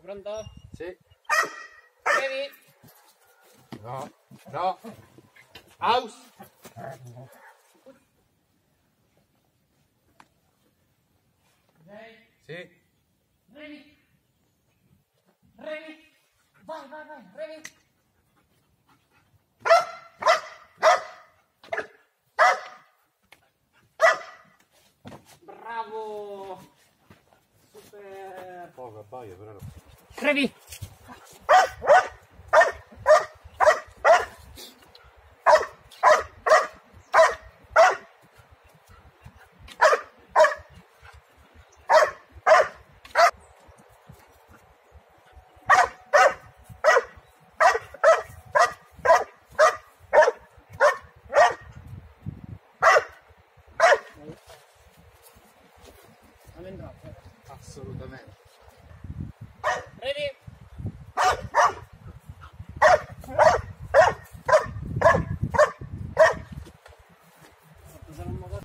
Pronto? Sì. Ready? No. No. House. Sì. Ready? Ready? Vai, vai, vai, ready? Bravo! Super! Poco abbaia però. Ready? Assolutamente. Ready? Sarà un modo